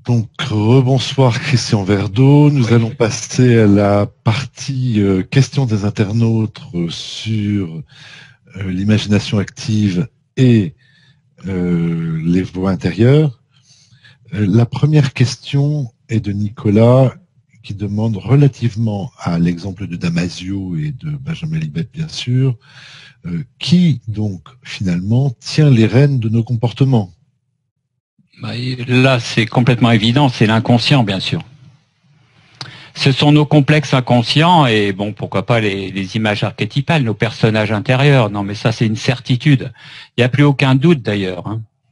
Donc, rebonsoir Christian Verdeau. Nous allons passer à la partie questions des internautes sur l'imagination active et les voix intérieures. La première question est de Nicolas qui demande relativement à l'exemple de Damasio et de Benjamin Libet, bien sûr, qui donc finalement tient les rênes de nos comportements? Là, c'est complètement évident, c'est l'inconscient, bien sûr. Ce sont nos complexes inconscients et, bon, pourquoi pas les images archétypales, nos personnages intérieurs. Non, mais ça, c'est une certitude. Il n'y a plus aucun doute, d'ailleurs.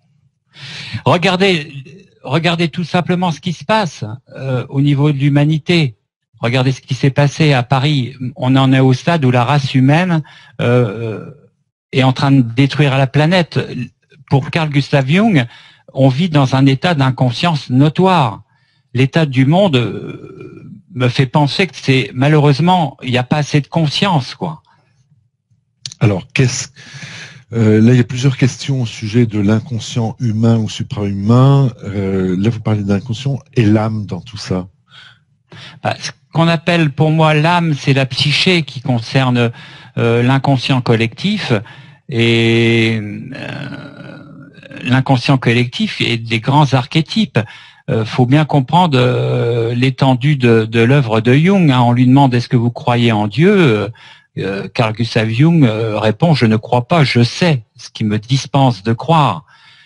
Regardez tout simplement ce qui se passe au niveau de l'humanité. Regardez ce qui s'est passé à Paris. On en est au stade où la race humaine est en train de détruire la planète. Pour Carl Gustav Jung, on vit dans un état d'inconscience notoire. L'état du monde me fait penser que c'est malheureusement il n'y a pas assez de conscience, quoi. Alors là il y a plusieurs questions au sujet de l'inconscient humain ou suprahumain. Là vous parlez d'inconscient et l'âme dans tout ça. Ce qu'on appelle pour moi l'âme, c'est la psyché qui concerne l'inconscient collectif et l'inconscient collectif et des grands archétypes. Faut bien comprendre l'étendue de l'œuvre de Jung. On lui demande est-ce que vous croyez en Dieu? Carl Gustav Jung répond je ne crois pas, je sais ce qui me dispense de croire.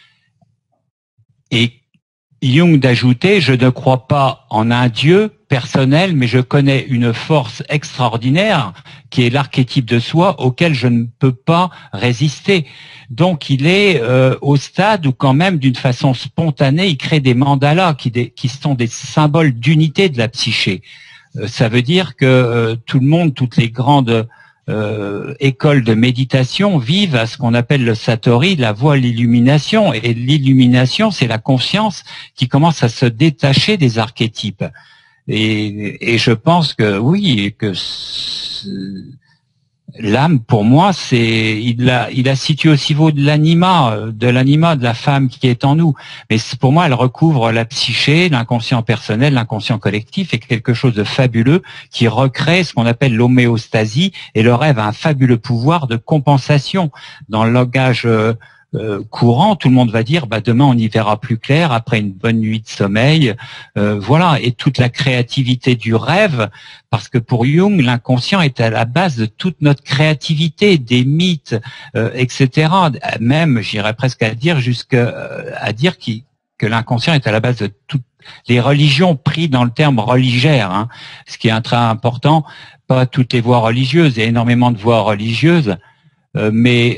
Et Jung d'ajouter je ne crois pas en un Dieu personnel, mais je connais une force extraordinaire qui est l'archétype de soi auquel je ne peux pas résister. Donc il est au stade où quand même d'une façon spontanée, il crée des mandalas qui sont des symboles d'unité de la psyché. Ça veut dire que tout le monde, toutes les grandes écoles de méditation vivent à ce qu'on appelle le satori, la voie à l'illumination. Et l'illumination, c'est la conscience qui commence à se détacher des archétypes. Et je pense que oui, que l'âme, pour moi, il la situe au niveau de l'anima, de la femme qui est en nous. Mais pour moi, elle recouvre la psyché, l'inconscient personnel, l'inconscient collectif, et quelque chose de fabuleux qui recrée ce qu'on appelle l'homéostasie. Et le rêve a un fabuleux pouvoir de compensation. Dans le langage courant, tout le monde va dire demain on y verra plus clair après une bonne nuit de sommeil, voilà. Et toute la créativité du rêve, parce que pour Jung l'inconscient est à la base de toute notre créativité, des mythes, etc. Même j'irais presque à dire que l'inconscient est à la base de toutes les religions, pris dans le terme religère, ce qui est très important. Pas toutes les voies religieuses, il y a énormément de voies religieuses, mais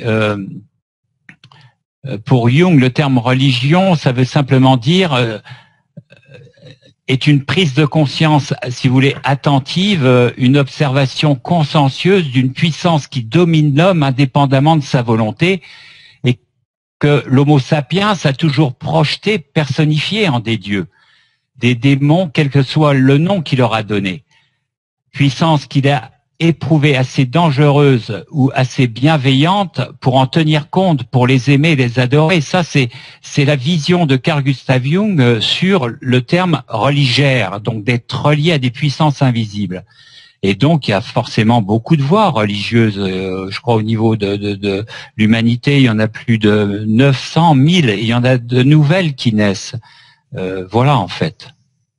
pour Jung, le terme religion, ça veut simplement dire est une prise de conscience, si vous voulez, attentive, une observation consciencieuse d'une puissance qui domine l'homme indépendamment de sa volonté, et que l'homo sapiens a toujours projeté, personnifié en des dieux, des démons, quel que soit le nom qu'il leur a donné. Puissance qu'il a éprouvée assez dangereuse ou assez bienveillante pour en tenir compte, pour les aimer, les adorer. Ça, c'est la vision de Carl Gustav Jung sur le terme religère, donc d'être relié à des puissances invisibles. Et donc, il y a forcément beaucoup de voies religieuses. Je crois au niveau de l'humanité, il y en a plus de 900 000, et il y en a de nouvelles qui naissent. Voilà, en fait.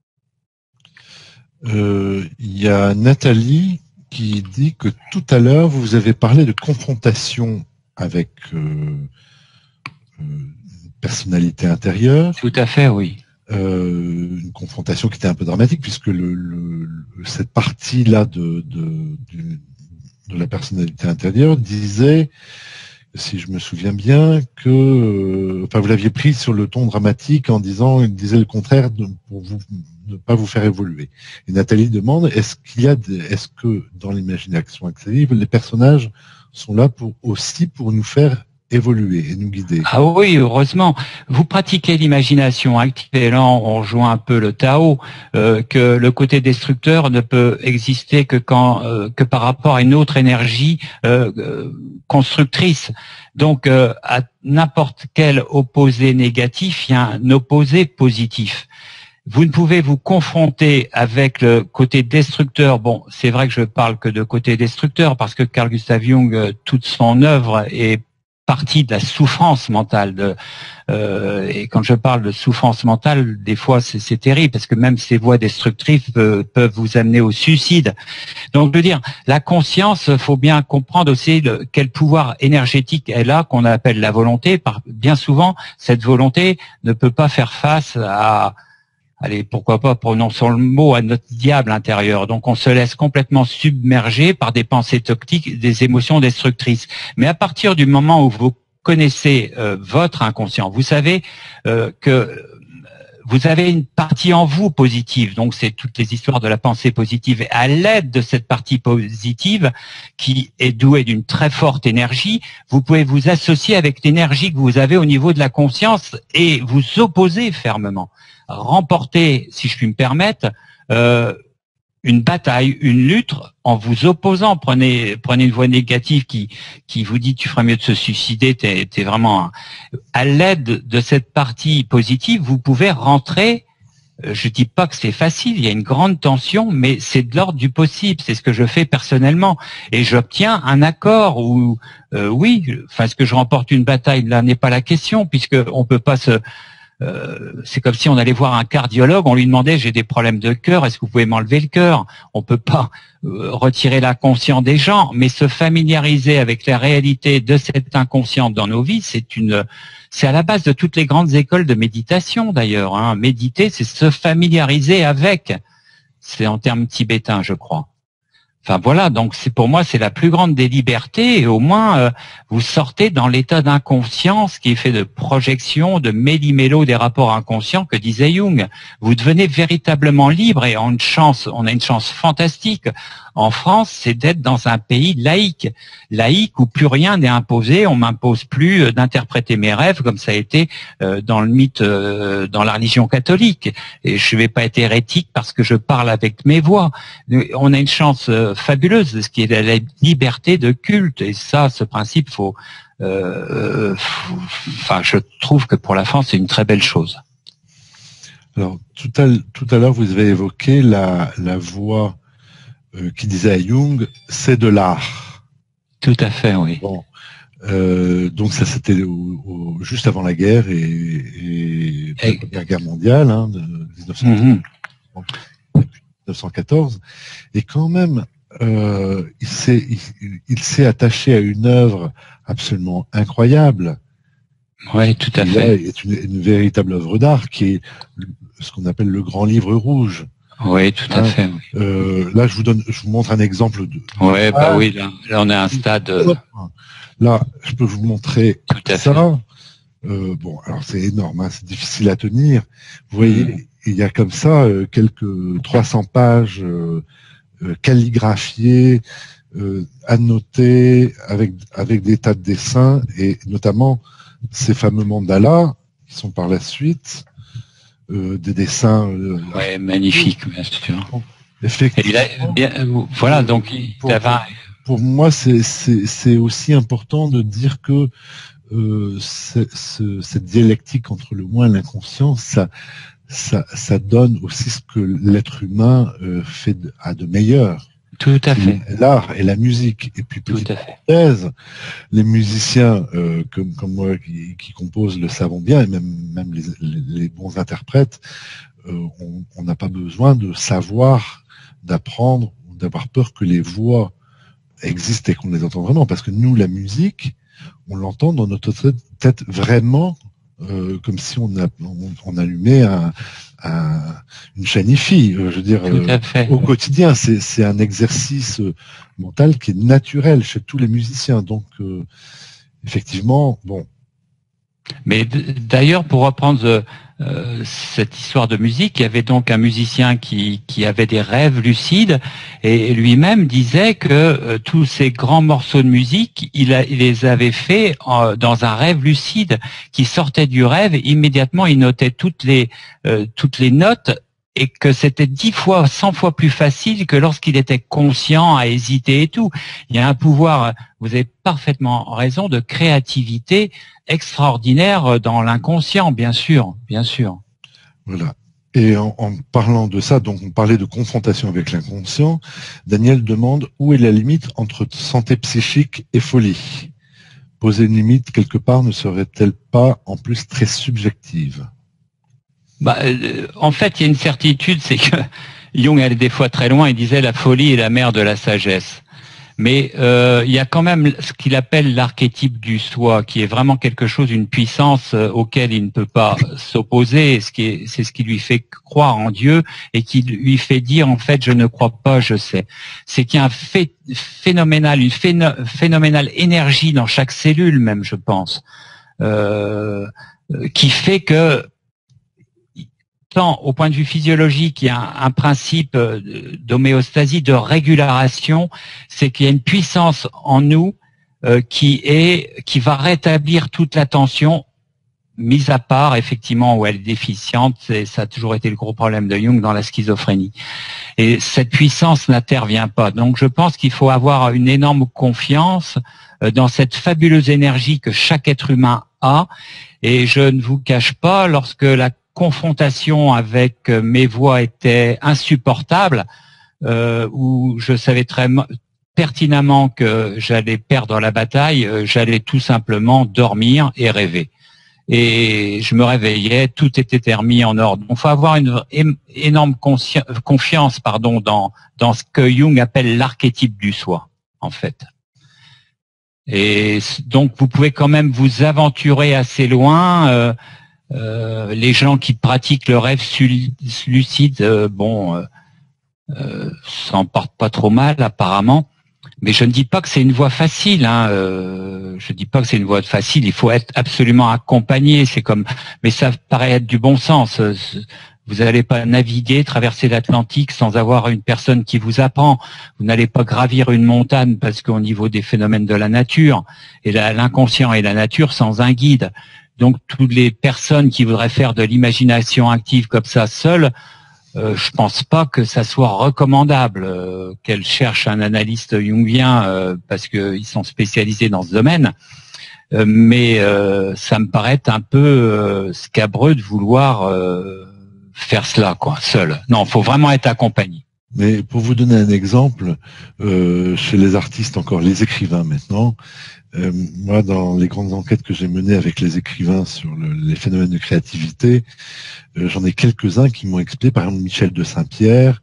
Il y a Nathalie qui dit que tout à l'heure, vous avez parlé de confrontation avec une personnalité intérieure. Tout à fait, oui. Une confrontation qui était un peu dramatique, puisque cette partie-là de la personnalité intérieure disait, si je me souviens bien, que vous l'aviez pris sur le ton dramatique en disant, il disait le contraire pour vous ne pas vous faire évoluer. Et Nathalie demande, est-ce que dans l'imagination active, les personnages sont là pour nous faire évoluer et nous guider? Ah oui, heureusement. Vous pratiquez l'imagination active, et là on rejoint un peu le Tao, que le côté destructeur ne peut exister que par rapport à une autre énergie constructrice. Donc à n'importe quel opposé négatif, il y a un opposé positif. vous ne pouvez vous confronter avec le côté destructeur. Bon, c'est vrai que je parle que de côté destructeur parce que Carl Gustav Jung, toute son œuvre est partie de la souffrance mentale. Et quand je parle de souffrance mentale, des fois c'est terrible parce que même ces voies destructrices peuvent vous amener au suicide. Donc, je veux dire, la conscience, faut bien comprendre aussi quel pouvoir énergétique elle a, qu'on appelle la volonté. Bien souvent, cette volonté ne peut pas faire face à, allez, pourquoi pas, prononçons le mot, à notre diable intérieur. Donc, on se laisse complètement submerger par des pensées toxiques, des émotions destructrices. Mais à partir du moment où vous connaissez votre inconscient, vous savez que vous avez une partie en vous positive, donc c'est toutes les histoires de la pensée positive. Et à l'aide de cette partie positive, qui est douée d'une très forte énergie, vous pouvez vous associer avec l'énergie que vous avez au niveau de la conscience et vous opposer fermement. Remporter, si je puis me permettre, une bataille, une lutte en vous opposant. Prenez une voix négative qui vous dit tu ferais mieux de se suicider, t'es vraiment à l'aide de cette partie positive, vous pouvez rentrer. Je dis pas que c'est facile, il y a une grande tension, mais c'est de l'ordre du possible. C'est ce que je fais personnellement et j'obtiens un accord où oui, enfin est-ce que je remporte une bataille, là n'est pas la question, puisque on peut pas se c'est comme si on allait voir un cardiologue, on lui demandait j'ai des problèmes de cœur, est-ce que vous pouvez m'enlever le cœur? On peut pas retirer l'inconscient des gens, mais se familiariser avec la réalité de cet inconscient dans nos vies, c'est à la base de toutes les grandes écoles de méditation d'ailleurs. Hein. Méditer, c'est se familiariser avec. C'est en termes tibétains, je crois. Enfin voilà, donc pour moi c'est la plus grande des libertés et au moins vous sortez dans l'état d'inconscience qui est fait de projection, de méli-mélo des rapports inconscients que disait Jung. Vous devenez véritablement libre et on a une chance fantastique en France, c'est d'être dans un pays laïque où plus rien n'est imposé. On m'impose plus d'interpréter mes rêves comme ça a été dans le mythe, dans la religion catholique. Et je vais pas être hérétique parce que je parle avec mes voix. On a une chance fabuleuse de ce qui est la liberté de culte. Et ça, ce principe, je trouve que pour la France, c'est une très belle chose. Alors, tout à l'heure, vous avez évoqué la voix qui disait à Jung, c'est de l'art. Tout à fait, oui. Bon, donc ça c'était juste avant la guerre et la Première Guerre mondiale, hein, de 1914. Et quand même, il s'est attaché à une œuvre absolument incroyable. Oui, tout à fait. C'est une véritable œuvre d'art qui est ce qu'on appelle le Grand Livre Rouge. Oui, tout à fait. Là, je vous montre un exemple de. Ouais, bah oui, là on est à un stade. Là, je peux vous montrer tout à ça. Bon, alors c'est énorme, hein, c'est difficile à tenir. Vous voyez, il y a comme ça quelques 300 pages calligraphiées, annotées avec des tas de dessins et notamment ces fameux mandalas qui sont par la suite. Des dessins magnifiques, bien sûr. Effectivement. Voilà, donc pour moi, c'est aussi important de dire que cette dialectique entre le moi et l'inconscient, ça donne aussi ce que l'être humain a de meilleur. Tout à fait. L'art et la musique. Et puis, petite parenthèse, les musiciens comme moi qui composent le savent bien, et même les bons interprètes, on n'a pas besoin de savoir, d'apprendre, ou d'avoir peur que les voix existent et qu'on les entend vraiment. Parce que nous, la musique, on l'entend dans notre tête vraiment comme si on allumait une chaîne hi-fi. Je veux dire, au quotidien, c'est un exercice mental qui est naturel chez tous les musiciens. Donc, effectivement, bon. Mais d'ailleurs, pour reprendre cette histoire de musique, il y avait donc un musicien qui avait des rêves lucides et lui-même disait que tous ces grands morceaux de musique, il les avait faits dans un rêve lucide qui sortait du rêve. Immédiatement, il notait toutes les notes et que c'était 10 fois, 100 fois plus facile que lorsqu'il était conscient, à hésiter et tout. Il y a un pouvoir, vous avez parfaitement raison, de créativité extraordinaire dans l'inconscient, bien sûr, bien sûr. Voilà. Et en parlant de ça, donc on parlait de confrontation avec l'inconscient, Daniel demande où est la limite entre santé psychique et folie. Poser une limite quelque part ne serait-elle pas en plus très subjective? En fait, il y a une certitude, c'est que Jung allait des fois très loin, il disait la folie est la mère de la sagesse. Mais il y a quand même ce qu'il appelle l'archétype du soi, qui est vraiment quelque chose, une puissance auquel il ne peut pas s'opposer. C'est ce qui lui fait croire en Dieu et qui lui fait dire en fait je ne crois pas, je sais. C'est qu'il y a une phénoménale énergie dans chaque cellule même, je pense, qui fait que tant au point de vue physiologique, il y a un principe d'homéostasie, de régulation, c'est qu'il y a une puissance en nous qui va rétablir toute la tension, mise à part effectivement où elle est déficiente. Ça a toujours été le gros problème de Jung dans la schizophrénie. Et cette puissance n'intervient pas. Donc je pense qu'il faut avoir une énorme confiance dans cette fabuleuse énergie que chaque être humain a. Et je ne vous cache pas, lorsque la confrontation avec mes voix était insupportable, où je savais très pertinemment que j'allais perdre la bataille, j'allais tout simplement dormir et rêver. Et je me réveillais, tout était remis en ordre. Il faut avoir une énorme confiance dans ce que Jung appelle l'archétype du soi, en fait. Et donc vous pouvez quand même vous aventurer assez loin. Les gens qui pratiquent le rêve lucide, s'en portent pas trop mal apparemment. Mais je ne dis pas que c'est une voie facile. Je dis pas que c'est une voie facile. Il faut être absolument accompagné. Mais ça paraît être du bon sens. Vous n'allez pas naviguer, traverser l'Atlantique sans avoir une personne qui vous apprend. Vous n'allez pas gravir une montagne parce qu'au niveau des phénomènes de la nature et l'inconscient et la nature sans un guide. Donc toutes les personnes qui voudraient faire de l'imagination active comme ça seules, je pense pas que ça soit recommandable qu'elles cherchent un analyste jungien parce qu'ils sont spécialisés dans ce domaine. Mais ça me paraît un peu scabreux de vouloir faire cela, quoi, seul. Non, faut vraiment être accompagné. Mais pour vous donner un exemple, chez les artistes, encore les écrivains maintenant, moi, dans les grandes enquêtes que j'ai menées avec les écrivains sur les phénomènes de créativité, j'en ai quelques-uns qui m'ont expliqué, par exemple Michel de Saint-Pierre,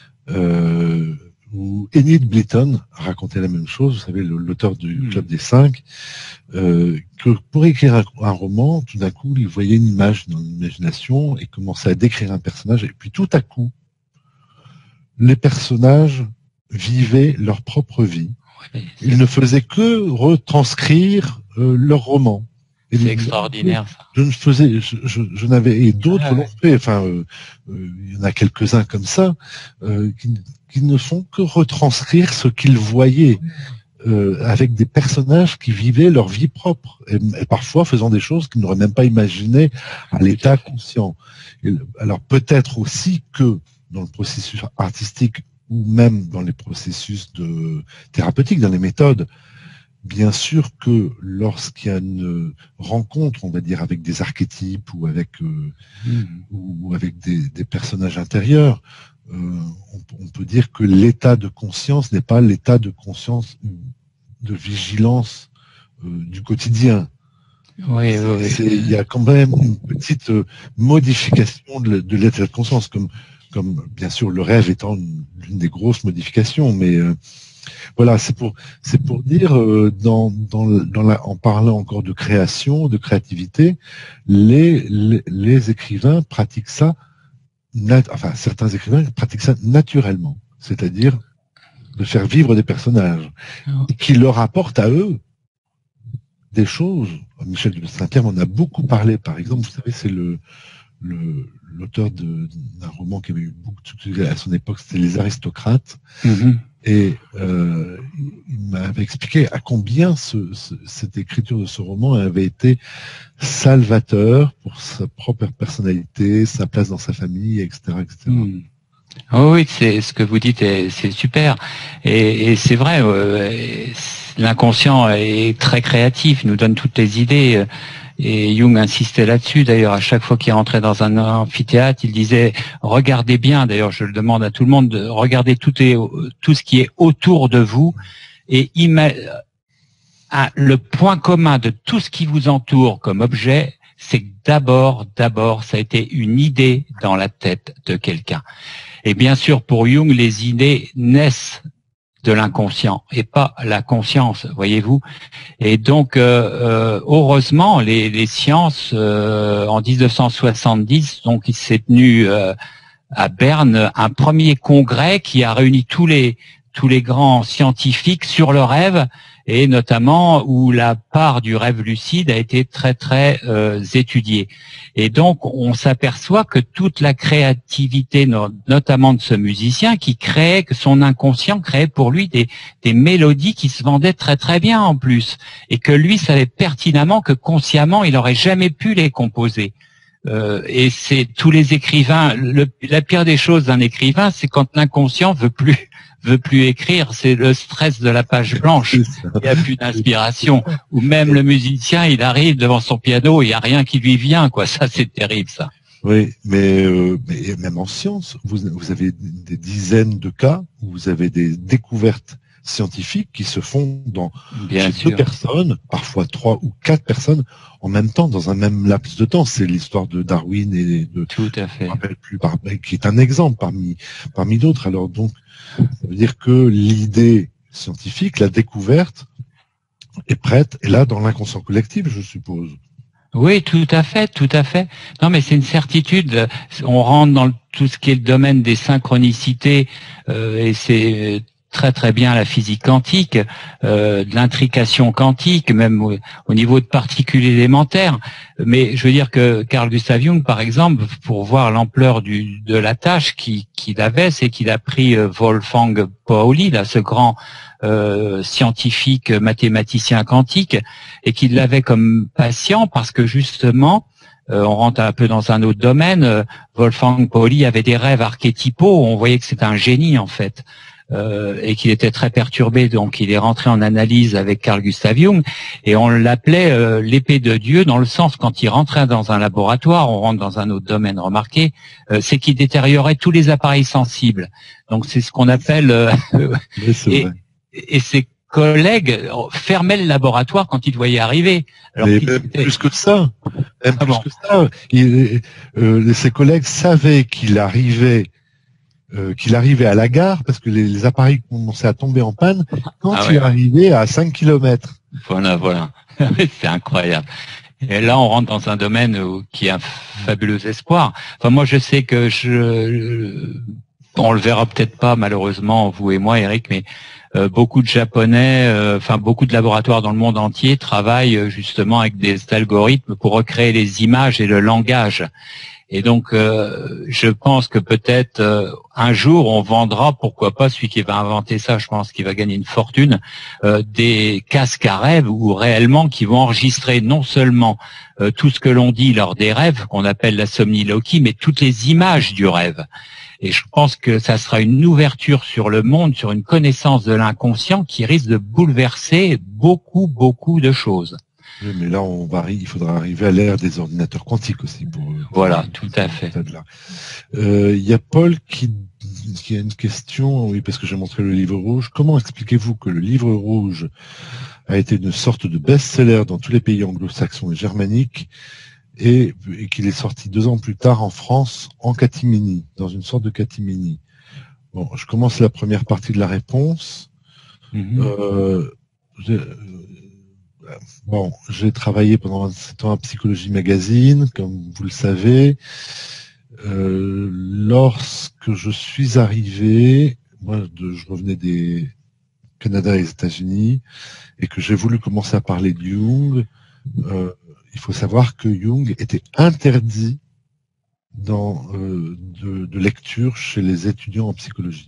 ou Enid Blyton racontait la même chose, vous savez, l'auteur du Club des Cinq, que pour écrire un roman, tout d'un coup, il voyait une image dans l'imagination et commençait à décrire un personnage, et puis tout à coup, les personnages vivaient leur propre vie. Ils ne faisaient que retranscrire leur roman. C'est extraordinaire, ça. Je n'avais, et d'autres l'ont fait. Enfin, il y en a quelques-uns comme ça qui ne font que retranscrire ce qu'ils voyaient avec des personnages qui vivaient leur vie propre et parfois faisant des choses qu'ils n'auraient même pas imaginées à l'état conscient. Alors peut-être aussi que dans le processus artistique ou même dans les processus thérapeutiques, dans les méthodes, bien sûr que lorsqu'il y a une rencontre, on va dire, avec des archétypes ou avec des personnages intérieurs, on peut dire que l'état de conscience n'est pas l'état de conscience de vigilance du quotidien. Oui. Il y a quand même une petite modification de l'état de conscience, comme bien sûr le rêve étant l'une des grosses modifications, mais voilà, c'est pour dire en parlant encore de création, de créativité, les écrivains pratiquent ça, certains écrivains pratiquent ça naturellement, c'est-à-dire de faire vivre des personnages qui leur apportent à eux des choses. Michel de Saint-Pierre m'en a beaucoup parlé, par exemple, vous savez, c'est l'auteur d'un roman qui avait eu beaucoup de succès à son époque, c'était Les Aristocrates. Et il m'avait expliqué à combien cette écriture de ce roman avait été salvateur pour sa propre personnalité, sa place dans sa famille, etc. Oh oui, c'est ce que vous dites, c'est super. Et c'est vrai, l'inconscient est très créatif, nous donne toutes les idées. Et Jung insistait là-dessus. D'ailleurs, à chaque fois qu'il rentrait dans un amphithéâtre, il disait regardez bien. D'ailleurs, je le demande à tout le monde de regarder tout ce qui est autour de vous et le point commun de tout ce qui vous entoure comme objet, c'est que d'abord, ça a été une idée dans la tête de quelqu'un. Et bien sûr, pour Jung, les idées naissent de l'inconscient et pas la conscience, voyez-vous. Et donc, heureusement, les sciences, en 1970, donc il s'est tenu à Berne un premier congrès qui a réuni tous les grands scientifiques sur le rêve, et notamment où la part du rêve lucide a été très très étudiée. Et donc on s'aperçoit que toute la créativité, notamment de ce musicien, qui créait, que son inconscient créait pour lui des mélodies qui se vendaient très très bien en plus, et que lui savait pertinemment que consciemment il n'aurait jamais pu les composer. Et c'est tous les écrivains, la pire des choses d'un écrivain, c'est quand l'inconscient veut plus écrire, c'est le stress de la page blanche, il n'y a plus d'inspiration, ou même le musicien, il arrive devant son piano, il n'y a rien qui lui vient, quoi. Ça, c'est terrible, ça. Oui, mais même en science, vous avez des dizaines de cas où vous avez des découvertes scientifiques qui se font chez deux personnes, parfois 3 ou 4 personnes en même temps, dans un même laps de temps. C'est l'histoire de Darwin et de tout à fait, qui est un exemple parmi d'autres. Alors donc, ça veut dire que l'idée scientifique, la découverte, est prête, et là dans l'inconscient collectif, je suppose. Oui, tout à fait. Non, mais c'est une certitude. On rentre dans tout ce qui est le domaine des synchronicités, et c'est très très bien la physique quantique, de l'intrication quantique, même au niveau de particules élémentaires. Mais je veux dire que Carl Gustav Jung, par exemple, pour voir l'ampleur de la tâche qu'il avait, c'est qu'il a pris Wolfgang Pauli, là, ce grand scientifique mathématicien quantique, et qu'il l'avait comme patient parce que justement, on rentre un peu dans un autre domaine, Wolfgang Pauli avait des rêves archétypaux, on voyait que c'était un génie en fait. Et qu'il était très perturbé, donc il est rentré en analyse avec Carl Gustav Jung, et on l'appelait l'épée de Dieu, dans le sens, quand il rentrait dans un laboratoire, on rentre dans un autre domaine remarqué, c'est qu'il détériorait tous les appareils sensibles. Donc c'est ce qu'on appelle... et ses collègues fermaient le laboratoire quand ils le voyaient arriver. Alors plus que ça, ses collègues savaient qu'il arrivait à la gare, parce que les appareils commençaient à tomber en panne quand il arrivait à 5 km. Voilà. C'est incroyable. Et là, on rentre dans un domaine qui a un fabuleux espoir. Enfin, moi, je sais que on le verra peut-être pas, malheureusement, vous et moi, Eric, mais beaucoup de Japonais, beaucoup de laboratoires dans le monde entier travaillent justement avec des algorithmes pour recréer les images et le langage. Et donc, je pense que peut-être un jour, on vendra, pourquoi pas, celui qui va inventer ça, je pense qu'il va gagner une fortune, des casques à rêve, ou réellement qui vont enregistrer non seulement tout ce que l'on dit lors des rêves, qu'on appelle la somniloquie, mais toutes les images du rêve. Et je pense que ça sera une ouverture sur le monde, sur une connaissance de l'inconscient qui risque de bouleverser beaucoup, beaucoup de choses. Oui, mais là, il faudra arriver à l'ère des ordinateurs quantiques aussi. Voilà, tout à fait. Il y a Paul qui a une question, oui, parce que j'ai montré le livre rouge. Comment expliquez-vous que le livre rouge a été une sorte de best-seller dans tous les pays anglo-saxons et germaniques, et qu'il est sorti 2 ans plus tard en France en catimini, dans une sorte de catimini? Bon, je commence la première partie de la réponse. J'ai travaillé pendant 27 ans à Psychologie Magazine, comme vous le savez. Lorsque je suis arrivé, je revenais des Canada et des États-Unis, et que j'ai voulu commencer à parler de Jung, il faut savoir que Jung était interdit de lecture chez les étudiants en psychologie.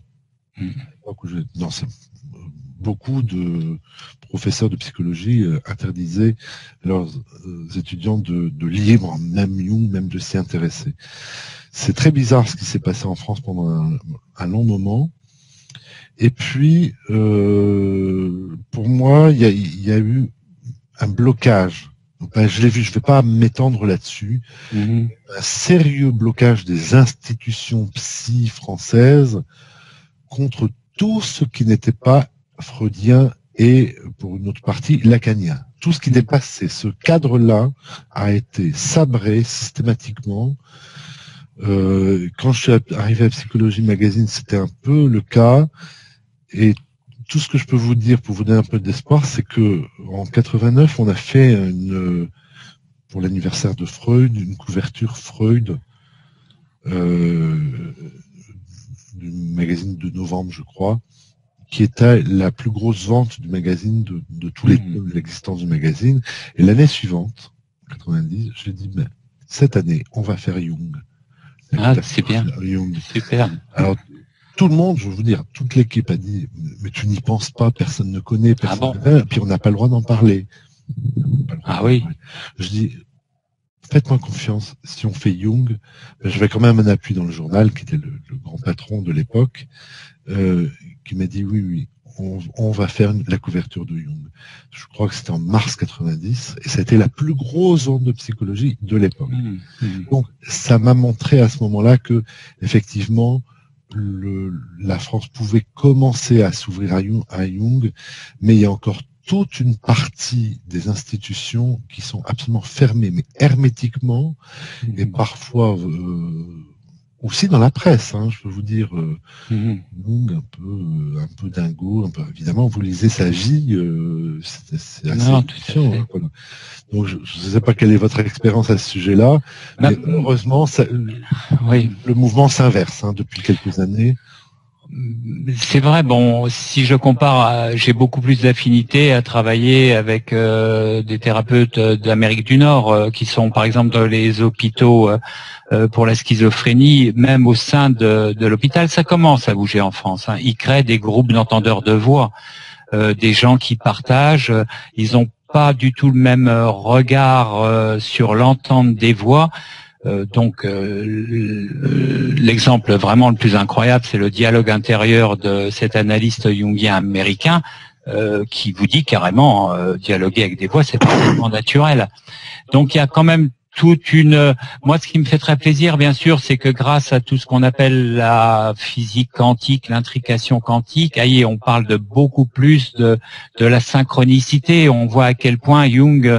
Beaucoup de professeurs de psychologie interdisaient leurs étudiants de lire, même Jung, même de s'y intéresser. C'est très bizarre ce qui s'est passé en France pendant un long moment. Et puis, pour moi, il y a eu un blocage. Donc, ben, je l'ai vu, je ne vais pas m'étendre là-dessus. Un sérieux blocage des institutions psy françaises contre tout ce qui n'était pas freudien et, pour une autre partie, lacanien. Tout ce qui dépassait ce cadre-là a été sabré systématiquement. Quand je suis arrivé à Psychologie Magazine, c'était un peu le cas. Et tout ce que je peux vous dire pour vous donner un peu d'espoir, c'est que en 89, on a fait pour l'anniversaire de Freud, une couverture Freud du magazine de novembre, je crois, qui était la plus grosse vente du magazine de tous les temps de l'existence du magazine. Et l'année suivante, 90, j'ai dit, mais cette année, on va faire Jung. Ah, c'est bien. Jung. Super. Alors, tout le monde, je veux vous dire, toute l'équipe a dit, mais tu n'y penses pas, personne ne connaît, personne ne connaît, puis on n'a pas le droit d'en parler. Ah oui. Je dis, faites-moi confiance, si on fait Jung, j'avais quand même un appui dans le journal, qui était le grand patron de l'époque, qui m'a dit, oui, on va faire la couverture de Jung. Je crois que c'était en mars 90, et ça a été la plus grosse vente de psychologie de l'époque. Donc, ça m'a montré à ce moment-là que, effectivement, la France pouvait commencer à s'ouvrir à Jung, mais il y a encore toute une partie des institutions qui sont absolument fermées, mais hermétiquement, et parfois aussi dans la presse, hein, je peux vous dire, Jung un peu dingo, un peu, évidemment, vous lisez sa vie, c'est assez édifiant, hein, voilà. Donc je ne sais pas quelle est votre expérience à ce sujet-là, mais heureusement, le mouvement s'inverse depuis quelques années. C'est vrai, bon, si je compare, j'ai beaucoup plus d'affinité à travailler avec des thérapeutes d'Amérique du Nord qui sont par exemple dans les hôpitaux pour la schizophrénie, même au sein de l'hôpital, ça commence à bouger en France. Hein. Ils créent des groupes d'entendeurs de voix, des gens qui partagent, ils ont pas du tout le même regard sur l'entente des voix. Donc l'exemple vraiment le plus incroyable, c'est le dialogue intérieur de cet analyste jungien américain qui vous dit carrément dialoguer avec des voix, c'est parfaitement naturel. Donc il y a quand même toute une... Moi, ce qui me fait très plaisir, bien sûr, c'est que grâce à tout ce qu'on appelle la physique quantique, l'intrication quantique, on parle de beaucoup plus de la synchronicité. On voit à quel point Jung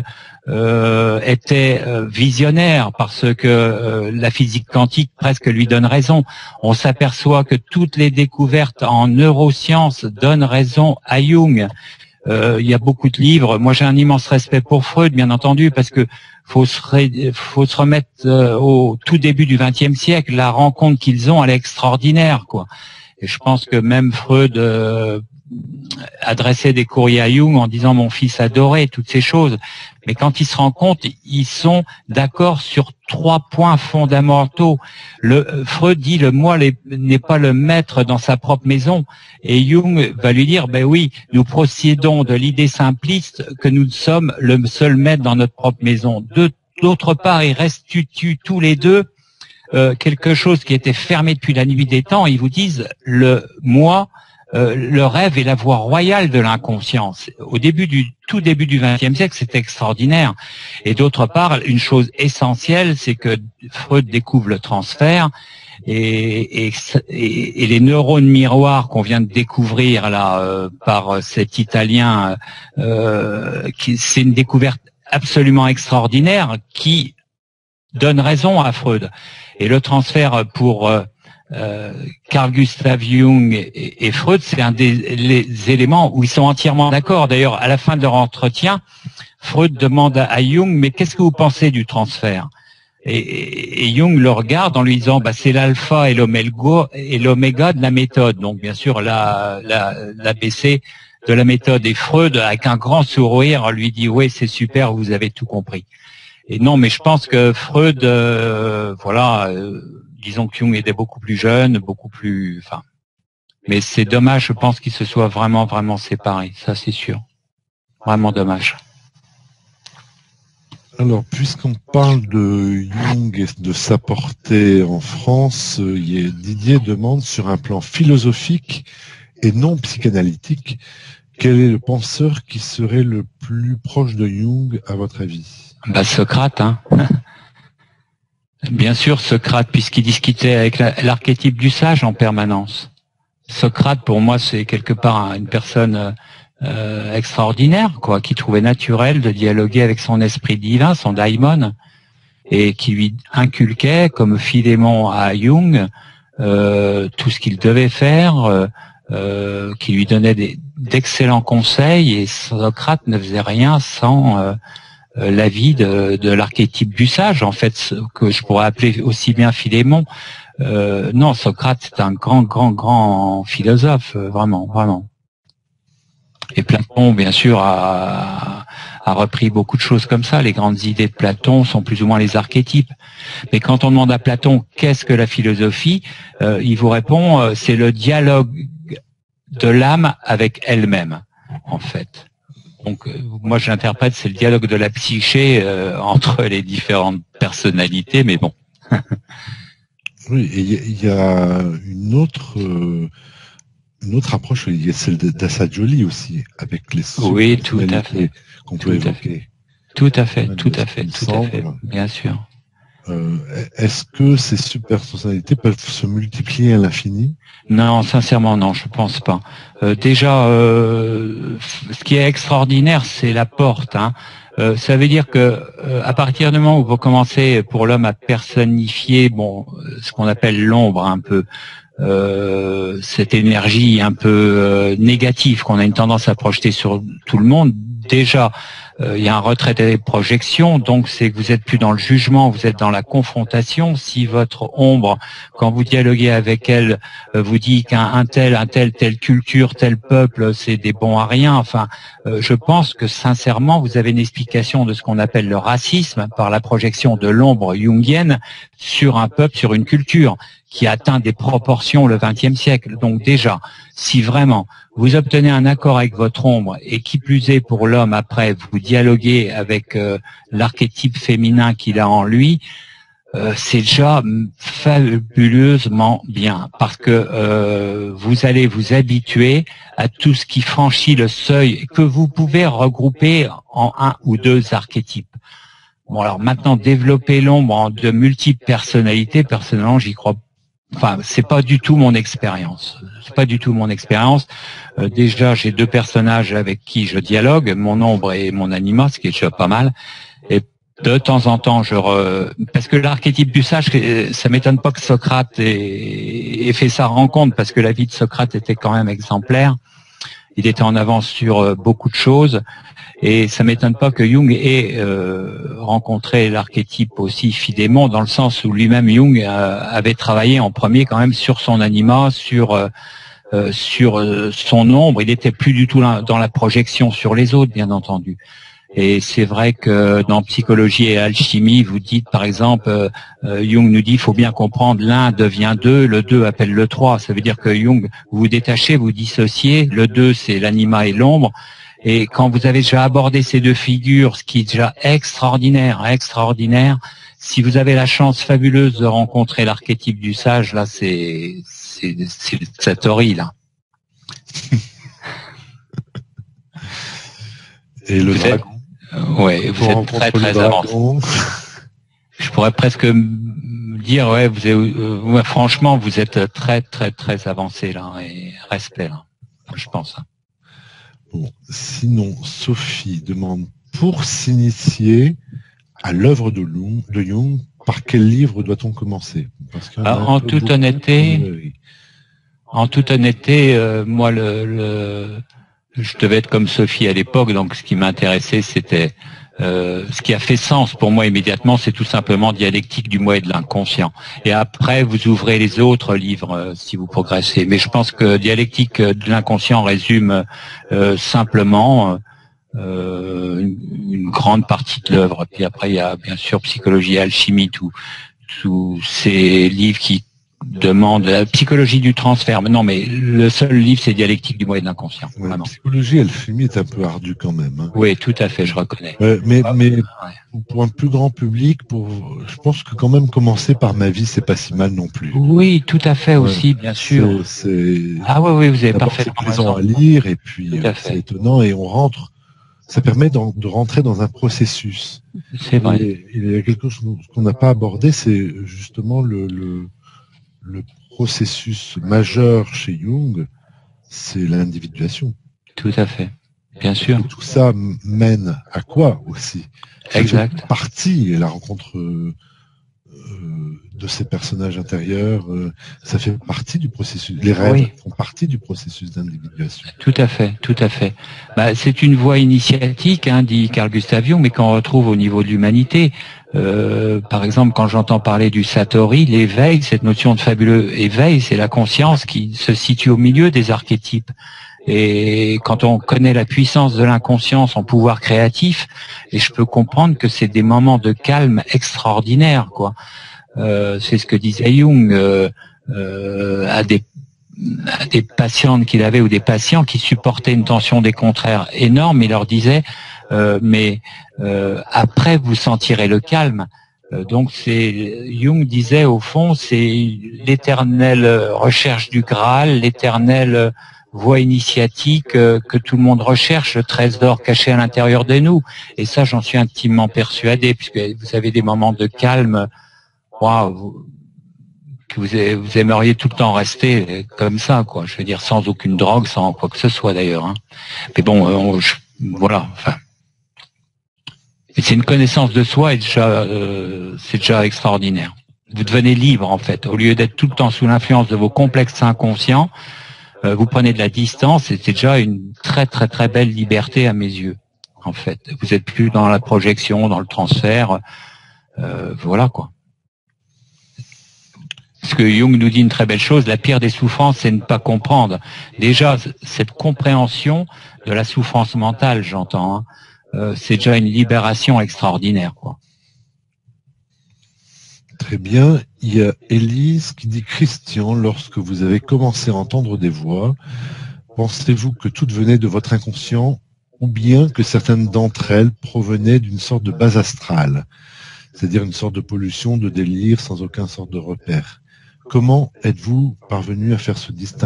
était visionnaire parce que la physique quantique presque lui donne raison. On s'aperçoit que toutes les découvertes en neurosciences donnent raison à Jung. Il y a beaucoup de livres. Moi, j'ai un immense respect pour Freud, bien entendu, parce que faut se remettre au tout début du XXe siècle. La rencontre qu'ils ont, elle est extraordinaire, quoi. Et je pense que même Freud adressait des courriers à Jung en disant mon fils adoré, toutes ces choses. Mais quand ils se rendent compte, ils sont d'accord sur 3 points fondamentaux. Freud dit le moi n'est pas le maître dans sa propre maison. Et Jung va lui dire, ben oui, nous procédons de l'idée simpliste que nous sommes le seul maître dans notre propre maison. D'autre part, ils restituent tous les deux quelque chose qui était fermé depuis la nuit des temps. Ils vous disent le moi, le rêve est la voie royale de l'inconscience. Tout début du XXe siècle, c'était extraordinaire. Et d'autre part, une chose essentielle, c'est que Freud découvre le transfert et les neurones miroirs qu'on vient de découvrir là par cet Italien, c'est une découverte absolument extraordinaire qui donne raison à Freud. Et le transfert pour Carl Gustav Jung et Freud, c'est un des éléments où ils sont entièrement d'accord. D'ailleurs, à la fin de leur entretien, Freud demande à Jung, mais qu'est-ce que vous pensez du transfert ? Et Jung le regarde en lui disant, c'est l'alpha et l'oméga de la méthode. Donc, bien sûr, l'ABC de la méthode. Et Freud, avec un grand sourire, lui dit, oui, c'est super, vous avez tout compris. Et non, mais je pense que Freud, disons que Jung était beaucoup plus jeune, mais c'est dommage, je pense qu'il se soit vraiment séparé, ça c'est sûr. Vraiment dommage. Alors, puisqu'on parle de Jung et de sa portée en France, Didier demande sur un plan philosophique, et non psychanalytique, quel est le penseur qui serait le plus proche de Jung, à votre avis? Socrate, hein. Bien sûr, Socrate, puisqu'il discutait avec l'archétype du sage en permanence. Socrate, pour moi, c'est quelque part une personne extraordinaire, quoi, qui trouvait naturel de dialoguer avec son esprit divin, son daimon, et qui lui inculquait, comme Philémon à Jung, tout ce qu'il devait faire, qui lui donnait d'excellents conseils, et Socrate ne faisait rien sans l'avis de l'archétype du sage, en fait, que je pourrais appeler aussi bien Philémon. Non, Socrate, c'est un grand philosophe, vraiment. Et Platon, bien sûr, a repris beaucoup de choses comme ça. Les grandes idées de Platon sont plus ou moins les archétypes. Mais quand on demande à Platon qu'est-ce que la philosophie, il vous répond c'est le dialogue de l'âme avec elle-même, en fait. Donc moi j'interprète c'est le dialogue de la psyché entre les différentes personnalités, mais bon. Oui, et il y a une autre approche, il y a celle d'Assa Jolie aussi, avec les oui, tout à fait qu'on peut évoquer. Tout à fait, bien sûr. Est-ce que ces super-personnalités peuvent se multiplier à l'infini? Non, sincèrement, non, je pense pas. Déjà, ce qui est extraordinaire, c'est la porte. Hein. Ça veut dire que à partir du moment où vous commencez pour l'homme à personnifier, ce qu'on appelle l'ombre, un peu, cette énergie un peu négative qu'on a une tendance à projeter sur tout le monde, déjà, il y a un retrait des projections, donc c'est que vous êtes plus dans le jugement, vous êtes dans la confrontation. Si votre ombre, quand vous dialoguez avec elle, vous dit qu'un telle culture, tel peuple, c'est des bons à rien, enfin, je pense que sincèrement, vous avez une explication de ce qu'on appelle le racisme par la projection de l'ombre jungienne sur un peuple, sur une culture qui a atteint des proportions le XXe siècle. Donc déjà, si vraiment vous obtenez un accord avec votre ombre et qui plus est pour l'homme après, vous dialoguez avec l'archétype féminin qu'il a en lui, c'est déjà fabuleusement bien parce que vous allez vous habituer à tout ce qui franchit le seuil que vous pouvez regrouper en un ou deux archétypes. Bon alors maintenant développer l'ombre en de multiples personnalités, personnellement j'y crois. Enfin, c'est pas du tout mon expérience. C'est pas du tout mon expérience. Déjà, j'ai deux personnages avec qui je dialogue, mon ombre et mon anima, ce qui est déjà pas mal. Et de temps en temps, parce que l'archétype du sage, ça m'étonne pas que Socrate ait fait sa rencontre, parce que la vie de Socrate était quand même exemplaire. Il était en avance sur beaucoup de choses. Et ça m'étonne pas que Jung ait rencontré l'archétype aussi Philémon, dans le sens où lui-même Jung avait travaillé en premier quand même sur son anima, sur son ombre. Il était plus du tout dans la projection sur les autres, bien entendu. Et c'est vrai que dans psychologie et alchimie, vous dites par exemple, Jung nous dit il faut bien comprendre, l'un devient deux, le deux appelle le trois. Ça veut dire que Jung, vous vous détachez, vous dissociez, le deux c'est l'anima et l'ombre. Et quand vous avez déjà abordé ces deux figures, ce qui est déjà extraordinaire, si vous avez la chance fabuleuse de rencontrer l'archétype du sage, là, c'est Satori, là. Et le dragon. Ouais, vous êtes très avancé. Je pourrais presque dire, franchement, vous êtes très avancé, là, et respect, là. Je pense. Bon, sinon, Sophie demande, pour s'initier à l'œuvre de Jung, par quel livre doit-on commencer? En toute honnêteté, moi, je devais être comme Sophie à l'époque, donc ce qui m'intéressait, c'était ce qui a fait sens pour moi immédiatement, c'est tout simplement Dialectique du moi et de l'inconscient. Et après, vous ouvrez les autres livres si vous progressez. Mais je pense que Dialectique de l'inconscient résume simplement une grande partie de l'œuvre. Puis après, il y a bien sûr Psychologie et Alchimie, tous ces livres qui demande la psychologie du transfert. Mais non, mais le seul livre, c'est Dialectique du moi et de l'inconscient. Ouais, la psychologie alchimie est un peu ardue quand même. Hein. Oui, tout à fait, je reconnais. Mais pour un plus grand public, je pense que quand même commencer par Ma vie, c'est pas si mal non plus. Oui, tout à fait aussi, bien sûr. Ah oui, vous avez parfaitement raison. C'est plaisant à lire et puis c'est étonnant et on rentre. Ça permet de rentrer dans un processus. C'est vrai. Et il y a quelque chose qu'on n'a pas abordé, c'est justement le processus majeur chez Jung, c'est l'individuation. Tout à fait, bien sûr. Et tout ça mène à quoi aussi? Exact. Partie, la rencontre de ces personnages intérieurs, ça fait partie du processus. Les rêves font partie du processus d'individuation. Tout à fait, tout à fait. C'est une voie initiatique, hein, dit Carl Gustav Jung, mais qu'on retrouve au niveau de l'humanité. Par exemple, quand j'entends parler du Satori, l'éveil, cette notion de fabuleux éveil, c'est la conscience qui se situe au milieu des archétypes. Et quand on connaît la puissance de l'inconscient, son pouvoir créatif, et je peux comprendre que c'est des moments de calme extraordinaires, quoi. C'est ce que disait Jung à des patientes qu'il avait ou des patients qui supportaient une tension des contraires énorme. Il leur disait après vous sentirez le calme. Donc Jung disait au fond c'est l'éternelle recherche du Graal, l'éternelle voie initiatique que tout le monde recherche, le trésor caché à l'intérieur de nous. Et ça, j'en suis intimement persuadé, puisque vous avez des moments de calme, que vous aimeriez tout le temps rester comme ça, quoi. Je veux dire, sans aucune drogue, sans quoi que ce soit d'ailleurs. Hein. Mais bon, voilà. Enfin, et c'est une connaissance de soi et c'est déjà extraordinaire. Vous devenez libre en fait, au lieu d'être tout le temps sous l'influence de vos complexes inconscients. Vous prenez de la distance et c'est déjà une très très très belle liberté à mes yeux. En fait, vous êtes plus dans la projection, dans le transfert, voilà quoi. Parce que Jung nous dit une très belle chose, la pire des souffrances, c'est ne pas comprendre. Déjà, cette compréhension de la souffrance mentale, j'entends, hein, c'est déjà une libération extraordinaire, quoi. Très bien. Il y a Élise qui dit « Christian, lorsque vous avez commencé à entendre des voix, pensez-vous que toutes venaient de votre inconscient ou bien que certaines d'entre elles provenaient d'une sorte de base astrale, c'est-à-dire une sorte de pollution, de délire sans aucun sorte de repère? Comment êtes-vous parvenu à faire ce distinguo ?»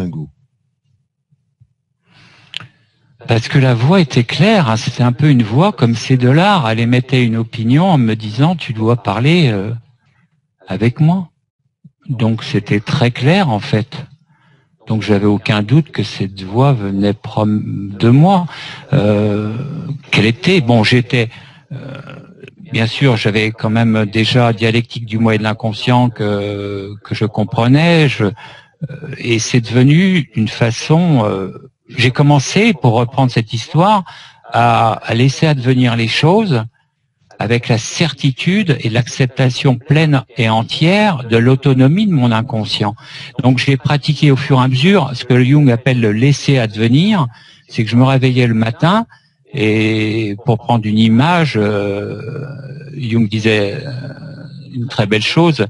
Parce que la voix était claire, hein, c'était un peu une voix comme c'est de l'art. Elle émettait une opinion en me disant « tu dois parler avec moi ». Donc c'était très clair en fait. Donc j'avais aucun doute que cette voix venait de moi. Qu'elle était, bon j'étais... bien sûr, j'avais quand même déjà Dialectique du moi et de l'inconscient que je comprenais. Et c'est devenu une façon... j'ai commencé, pour reprendre cette histoire, à laisser advenir les choses avec la certitude et l'acceptation pleine et entière de l'autonomie de mon inconscient. Donc j'ai pratiqué au fur et à mesure ce que Jung appelle le laisser advenir, c'est que je me réveillais le matin et pour prendre une image, Jung disait une très belle chose,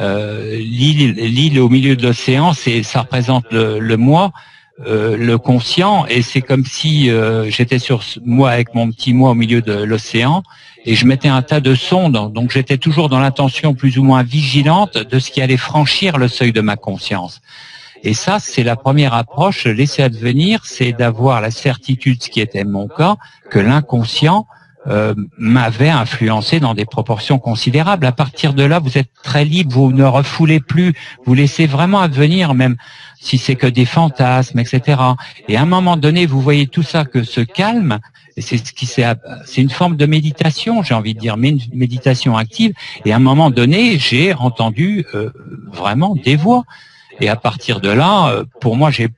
l'île au milieu de l'océan, ça représente le moi, le conscient, et c'est comme si j'étais sur moi avec mon petit moi au milieu de l'océan et je mettais un tas de sondes, donc j'étais toujours dans l'intention plus ou moins vigilante de ce qui allait franchir le seuil de ma conscience. Et ça, c'est la première approche, laisser advenir, c'est d'avoir la certitude, ce qui était mon cas, que l'inconscient m'avait influencé dans des proportions considérables. À partir de là, vous êtes très libre, vous ne refoulez plus, vous laissez vraiment advenir, même si c'est que des fantasmes, etc. Et à un moment donné, vous voyez tout ça que se calme, et c'est une forme de méditation, j'ai envie de dire, mais une méditation active. Et à un moment donné, j'ai entendu vraiment des voix. Et à partir de là, pour moi, je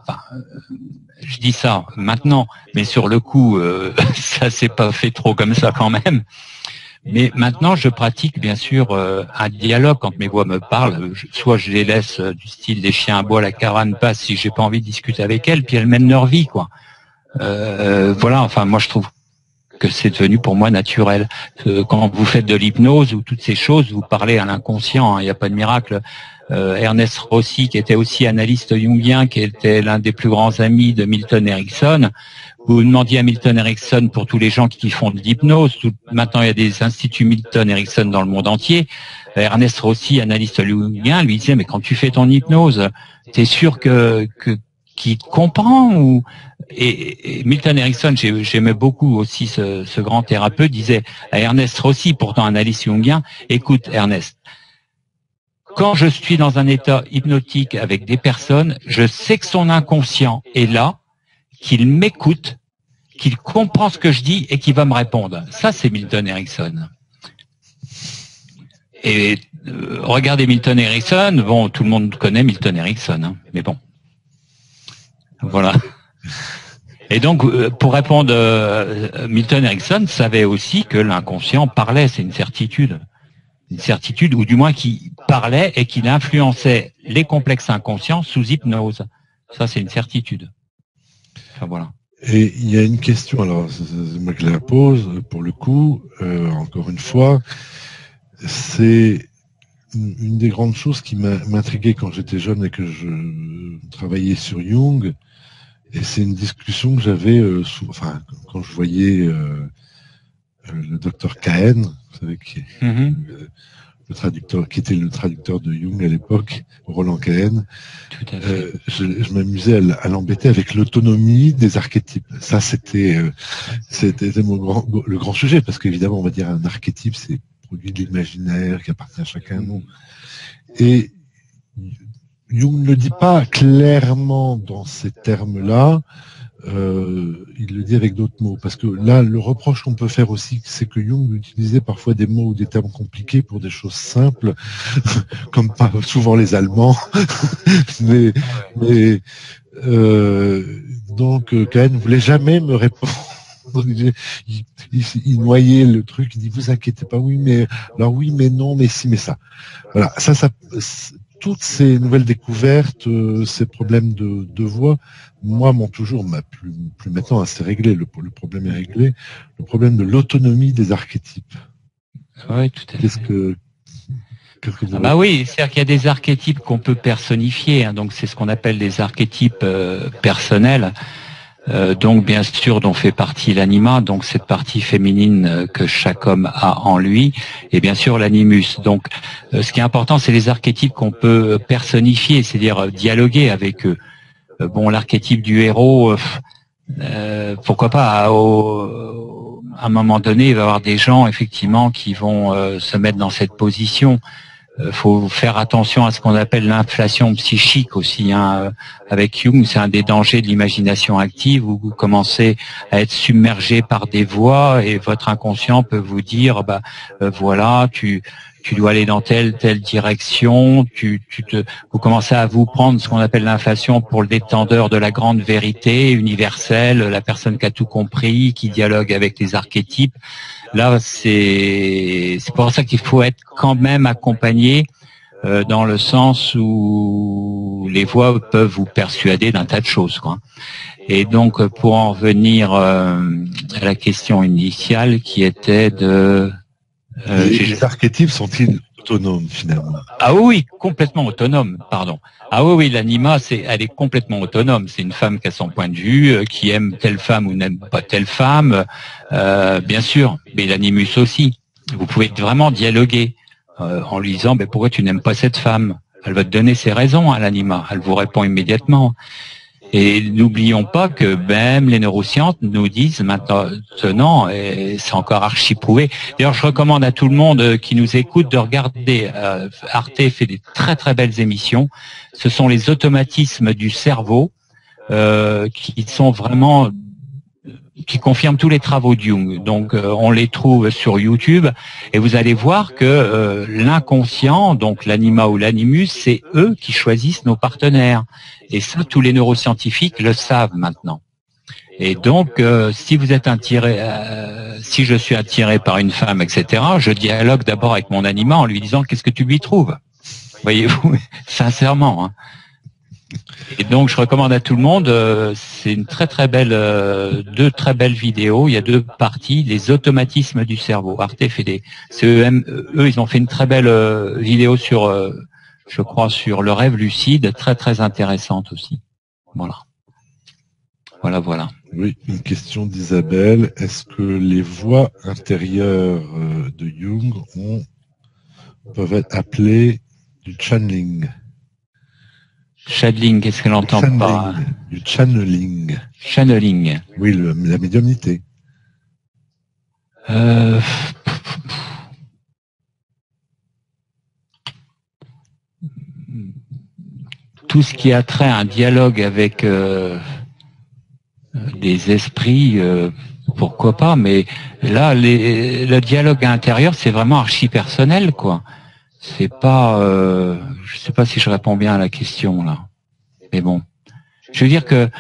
dis ça maintenant, mais sur le coup, ça s'est pas fait trop comme ça quand même. Mais maintenant, je pratique bien sûr un dialogue quand mes voix me parlent. Soit je les laisse du style des chiens à bois, la caravane passe si j'ai pas envie de discuter avec elles, puis elles mènent leur vie, quoi. Voilà. Enfin, moi, je trouve que c'est devenu pour moi naturel. Quand vous faites de l'hypnose ou toutes ces choses, vous parlez à l'inconscient, il n'y a pas de miracle. Ernest Rossi, qui était aussi analyste jungien, qui était l'un des plus grands amis de Milton Erickson, vous demandiez à Milton Erickson pour tous les gens qui font de l'hypnose, maintenant il y a des instituts Milton Erickson dans le monde entier, Ernest Rossi, analyste jungien, lui disait, mais quand tu fais ton hypnose, t'es sûr qu'il comprend ou... Et Milton Erickson, j'aimais beaucoup aussi ce grand thérapeute, disait à Ernest Rossi, pourtant analyste jungien, écoute Ernest, quand je suis dans un état hypnotique avec des personnes, je sais que son inconscient est là, qu'il m'écoute, qu'il comprend ce que je dis et qu'il va me répondre. Ça, c'est Milton Erickson. Et regardez Milton Erickson, bon, tout le monde connaît Milton Erickson, hein, mais bon. Voilà. Et donc, pour répondre, Milton Erickson savait aussi que l'inconscient parlait, c'est une certitude. Une certitude, ou du moins qui parlait et qu'il influençait les complexes inconscients sous hypnose. Ça, c'est une certitude. Enfin, voilà. Et il y a une question, alors c'est moi que je la pose, pour le coup, encore une fois, c'est une des grandes choses qui m'intriguait quand j'étais jeune et que je travaillais sur Jung, et c'est une discussion que j'avais, quand je voyais le docteur Cahen, vous savez, qui est le traducteur, qui était le traducteur de Jung à l'époque, Roland Cahen. Tout à fait. Je m'amusais à l'embêter avec l'autonomie des archétypes. Ça, c'était le grand sujet, parce qu'évidemment, on va dire un archétype, c'est produit de l'imaginaire qui appartient à chacun. Non. Et Jung ne le dit pas clairement dans ces termes-là. Il le dit avec d'autres mots, parce que là, le reproche qu'on peut faire aussi, c'est que Jung utilisait parfois des mots ou des termes compliqués pour des choses simples, comme pas souvent les Allemands. Donc, Cahen ne voulait jamais me répondre. Il noyait le truc, il dit, vous inquiétez pas, oui, mais non, mais si, mais ça. Voilà, ça toutes ces nouvelles découvertes, ces problèmes de voix, moi, m'ont toujours, plus maintenant, c'est réglé, le problème est réglé, le problème de l'autonomie des archétypes. Oui, tout à fait. Qu'est-ce que vous bah oui, c'est-à-dire qu'il y a des archétypes qu'on peut personnifier, hein, donc c'est ce qu'on appelle des archétypes personnels. Donc bien sûr dont fait partie l'anima, donc cette partie féminine que chaque homme a en lui, et bien sûr l'animus. Donc ce qui est important, c'est les archétypes qu'on peut personnifier, c'est-à-dire dialoguer avec eux. Bon, l'archétype du héros, pourquoi pas, à un moment donné, il va y avoir des gens effectivement qui vont se mettre dans cette position. Faut faire attention à ce qu'on appelle l'inflation psychique aussi, hein. Avec Jung, c'est un des dangers de l'imagination active, où vous commencez à être submergé par des voix et votre inconscient peut vous dire, voilà, tu dois aller dans telle direction, vous commencez à vous prendre ce qu'on appelle l'inflation pour le détendeur de la grande vérité universelle, la personne qui a tout compris, qui dialogue avec les archétypes. Là, c'est pour ça qu'il faut être quand même accompagné dans le sens où les voix peuvent vous persuader d'un tas de choses, quoi. Et donc, pour en revenir à la question initiale qui était de... les archétypes sont-ils autonomes, finalement? Ah oui, complètement autonome, pardon. Ah oui, l'anima, elle est complètement autonome. C'est une femme qui a son point de vue, qui aime telle femme ou n'aime pas telle femme, bien sûr. Mais l'animus aussi. Vous pouvez vraiment dialoguer en lui disant, pourquoi tu n'aimes pas cette femme? Elle va te donner ses raisons à l'anima. Elle vous répond immédiatement. Et n'oublions pas que même les neurosciences nous disent maintenant, et c'est encore archi prouvé. D'ailleurs, je recommande à tout le monde qui nous écoute de regarder. Arte fait des très très belles émissions. Ce sont les automatismes du cerveau qui sont vraiment, qui confirment tous les travaux de Jung. Donc, on les trouve sur YouTube et vous allez voir que l'inconscient, donc l'anima ou l'animus, c'est eux qui choisissent nos partenaires. Et ça, tous les neuroscientifiques le savent maintenant. Et donc, si vous êtes si je suis attiré par une femme, etc., je dialogue d'abord avec mon anima en lui disant qu'est-ce que tu lui trouves. Voyez-vous, sincèrement. Hein. Et donc, je recommande à tout le monde, c'est une très belle, deux très belles vidéos. Il y a deux parties, les automatismes du cerveau. Arte fait eux, ils ont fait une très belle vidéo sur, je crois, sur le rêve lucide, très intéressante aussi. Voilà. Oui, une question d'Isabelle. Est-ce que les voix intérieures de Jung peuvent être appelées du channeling? Channeling, qu'est-ce qu'elle entend par du channeling. Channeling. Oui, la médiumnité. Tout ce qui a trait à un dialogue avec des esprits, pourquoi pas, mais là, le dialogue intérieur, c'est vraiment archi-personnel, quoi. C'est pas, je sais pas si je réponds bien à la question, là. Mais bon. Je veux dire que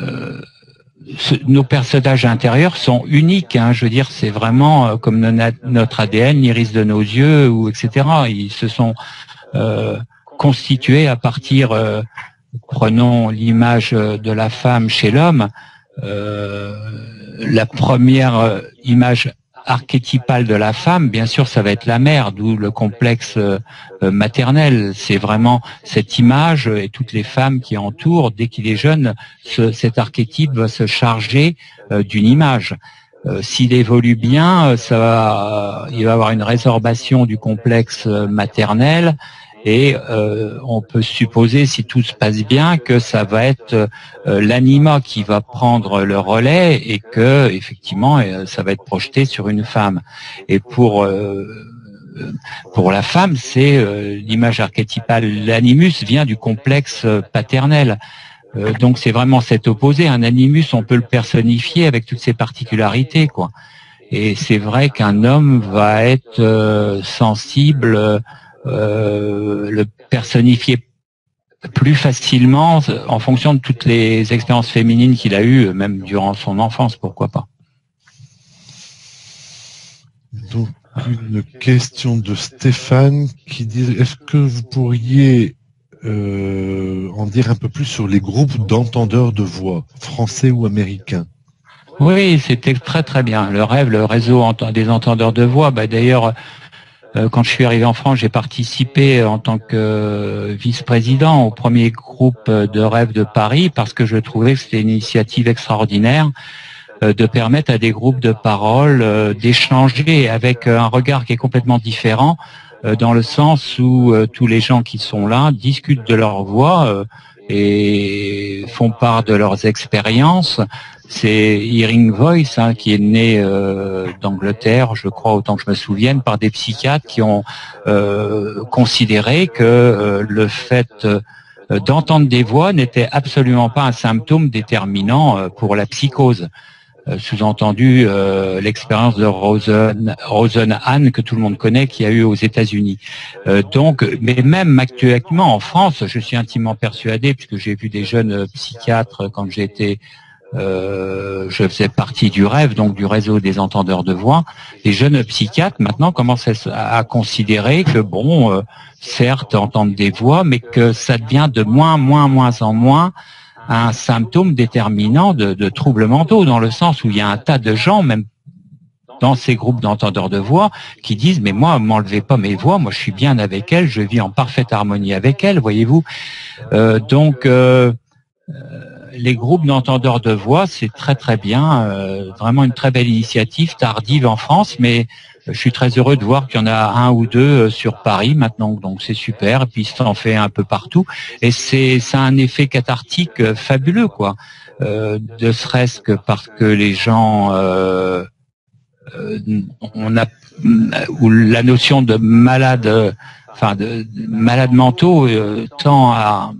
nos personnages intérieurs sont uniques, hein. Je veux dire, c'est vraiment comme notre ADN, l'iris de nos yeux, ou etc. Ils se sont constitués à partir, prenons l'image de la femme chez l'homme, la première image archétypale de la femme, bien sûr, ça va être la mère, d'où le complexe maternel. C'est vraiment cette image et toutes les femmes qui entourent, dès qu'il est jeune, cet archétype va se charger d'une image. S'il évolue bien, il va avoir une résorbation du complexe maternel. Et on peut supposer, si tout se passe bien, que ça va être l'anima qui va prendre le relais et que effectivement ça va être projeté sur une femme. Et pour la femme, c'est l'image archétypale. L'animus vient du complexe paternel. Donc c'est vraiment cet opposé. Un animus, on peut le personnifier avec toutes ses particularités, quoi. Et c'est vrai qu'un homme va être sensible. Le personnifier plus facilement en fonction de toutes les expériences féminines qu'il a eues, même durant son enfance, pourquoi pas. Donc, une question de Stéphane qui dit, est-ce que vous pourriez en dire un peu plus sur les groupes d'entendeurs de voix, français ou américains? Oui, c'était très bien. Le réseau des entendeurs de voix, d'ailleurs, quand je suis arrivé en France, j'ai participé en tant que vice-président au premier groupe de rêve de Paris parce que je trouvais que c'était une initiative extraordinaire de permettre à des groupes de parole d'échanger avec un regard qui est complètement différent dans le sens où tous les gens qui sont là discutent de leur voix et font part de leurs expériences. C'est Hearing Voice qui est né d'Angleterre, je crois, autant que je me souvienne, par des psychiatres qui ont considéré que le fait d'entendre des voix n'était absolument pas un symptôme déterminant pour la psychose. Sous-entendu l'expérience de Rosenhan que tout le monde connaît, qui a eu aux États-Unis. Donc, mais même actuellement en France, je suis intimement persuadé, puisque j'ai vu des jeunes psychiatres quand j'étais je faisais partie du rêve, donc du réseau des entendeurs de voix. Les jeunes psychiatres maintenant commencent à considérer que certes entendre des voix, mais que ça devient de moins en moins un symptôme déterminant de troubles mentaux, dans le sens où il y a un tas de gens, même dans ces groupes d'entendeurs de voix, qui disent mais moi, m'enlevez pas mes voix, moi je suis bien avec elles, je vis en parfaite harmonie avec elles, voyez-vous. Donc les groupes d'entendeurs de voix, c'est très bien, vraiment une très belle initiative, tardive en France, mais je suis très heureux de voir qu'il y en a un ou deux sur Paris maintenant, donc c'est super, et puis ça en fait un peu partout, et ça a un effet cathartique fabuleux, quoi. Ne serait-ce que parce que les gens, où la notion de malade, de malades mentaux tend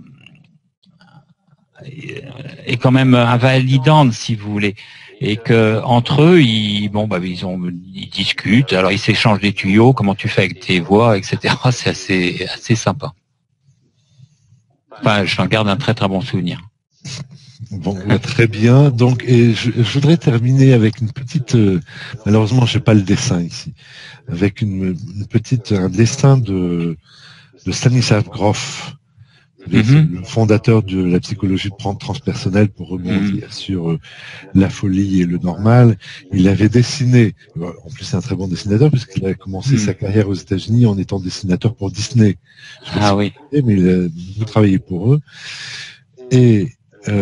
est quand même invalidante, si vous voulez, et que entre eux ils discutent, alors ils s'échangent des tuyaux, comment tu fais avec tes voix, etc. C'est assez sympa. Enfin, j'en garde un très bon souvenir. Bon, très bien. Donc, et je voudrais terminer avec une petite. Malheureusement, j'ai pas le dessin ici. Avec un dessin de Stanisław Grof, le fondateur de la psychologie transpersonnelle, pour rebondir sur la folie et le normal. Il avait dessiné, en plus c'est un très bon dessinateur puisqu'il a commencé sa carrière aux États-Unis en étant dessinateur pour Disney. Ah oui. Mais il a beaucoup travaillé pour eux. Et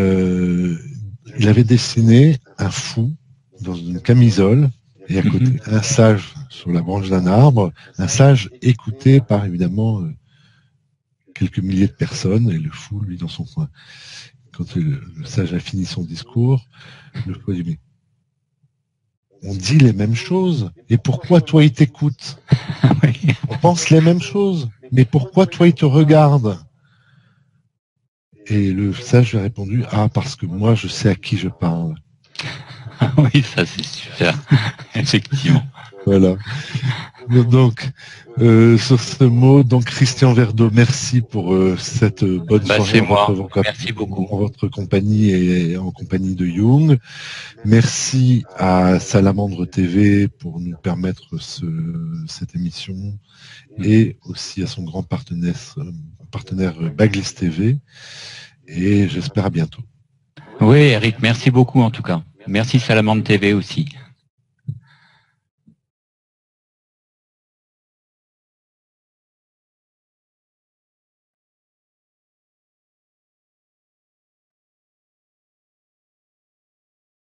il avait dessiné un fou dans une camisole et à côté un sage sur la branche d'un arbre, un sage écouté par évidemment quelques milliers de personnes et le fou lui dans son coin. Quand le sage a fini son discours, le fou dit mais on dit les mêmes choses et pourquoi toi il t'écoute? On pense les mêmes choses, mais pourquoi toi il te regarde? Et le sage lui a répondu ah parce que moi je sais à qui je parle. Oui, ça c'est super, effectivement. Voilà. Donc, sur ce mot, donc Christian Verdeau, merci pour cette bonne soirée merci beaucoup. En votre compagnie et en compagnie de Jung. Merci à Salamandre TV pour nous permettre cette émission et aussi à son grand partenaire Baglis TV. Et j'espère à bientôt. Oui, Eric, merci beaucoup en tout cas. Merci Salamandre TV aussi.